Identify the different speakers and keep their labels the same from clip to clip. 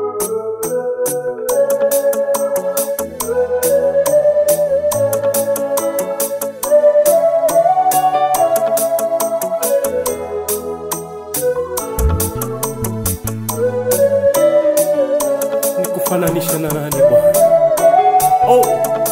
Speaker 1: Nikufananisha na nani Bwana? Oh,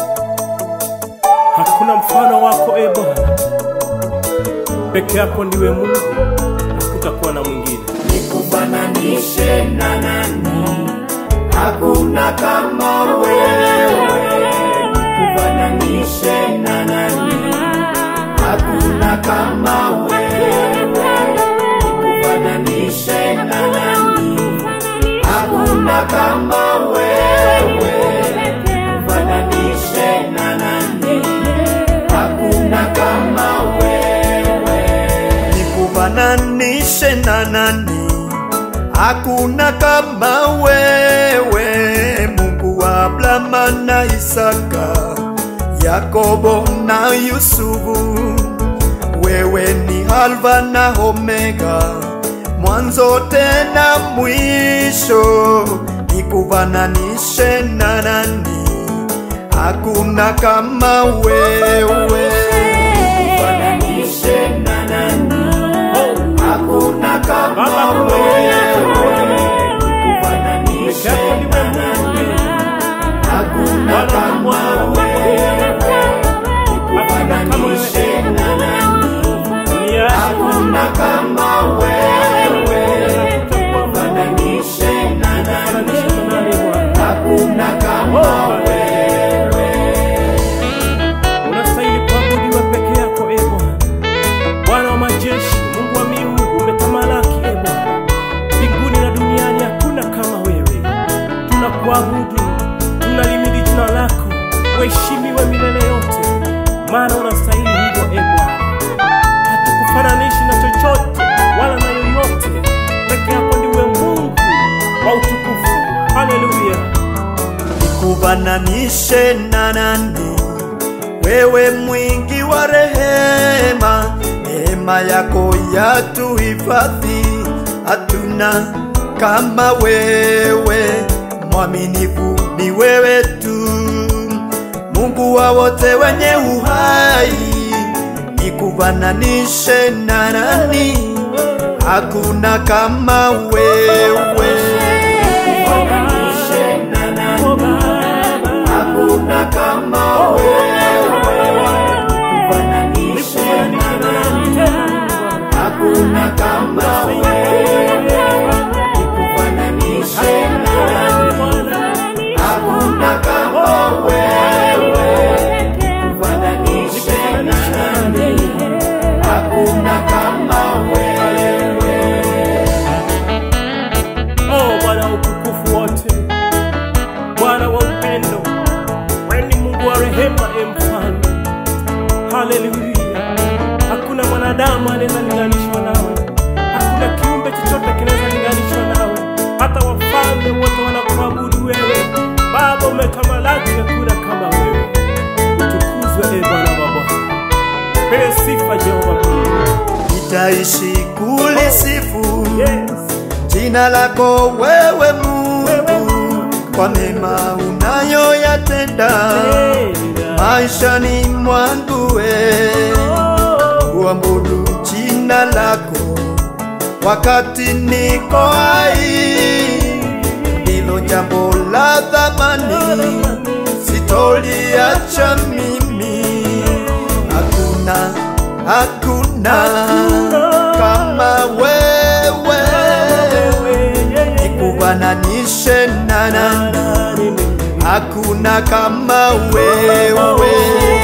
Speaker 1: hakuna mfano wako Bwana. Peke yako ndiwe Mungu, hakutakuwa na mwingine.
Speaker 2: Nikufananishe na nani? Hakuna kama wewe. Nikufananishe na nani? Hakuna kama wewe. Nikufananishe na nani? Hakuna kama wewe. Nikufananishe na nani? Hakuna kama wewe.
Speaker 3: Nikufananishe na nani? Hakuna kama wewe. Mungu wa Abrahamu na Isaka, Yakobo na Yusufu. Wewe ni Alfa na Omega, mwanzo tena mwisho. Nikufananishe na nani? Hakuna kama wewe.
Speaker 2: Nikufananishe na nani? Hakuna kama wewe. Nikufananishe na nani? Hakuna kama wewe. Nikufananishe na nani? Hakuna kama wewe. Nikufananishe na nani? Hakuna kama wewe.
Speaker 1: Unastahili kuabudiwa peke yako Bwana. Bwana wa majeshi, Mungu wa miungu, umetamalaki Bwana. Mbinguni na duniani hakuna kama wewe. Tunakuabudu, tunalimidi jina lako. Uheshimiwe milele yote, maana unastahili hivyo Bwana. Hatukufananishi na chochote wala na yoyote. Peke yako ndiwe Mungu wa utukufu. Haleluya.
Speaker 3: Nikufananishe na nani? Wewe mwingi wa rehema, neema yako yatuhifadhi. Hatuna kama wewe, mwaminifu ni wewe tu, Mungu wa wote wenye uhai. Nikufananishe na nani? Hakuna kama wewe.
Speaker 2: Nikufananishe na nani? Hakuna kama wewe. Nikufananishe na nani? Hakuna kama wewe. Nikufananishe na nani? Hakuna kama wewe. Nikufananishe na nani? Hakuna kama wewe.
Speaker 1: Oh, Bwana wa utukufu wote, Bwana wa upendo, wewe ni Mungu wa rehema mfalme. Haleluya. Hakuna mwanadamu anaweza linganishwa nawe. Hakuna kiumbe chochote kinaweza linganishwa nawe. Hata wafalme wote wanakuabudu wewe. Baba, umetamalaki, hakuna kama wewe. Utukuzwe Bwana wa Bwana. Pewe sifa Jehova Mungu.
Speaker 3: Nitaishi kulisifu jina lako wewe Mungu, kwa mema unayoyatenda maishani mwangu. Kuabudu jina lako wakati niko hai, ndilo jambo la thamani, sitoliacha mimi. Hakuna kama wewe. Nikufananishe na nani? Hakuna kama wewe.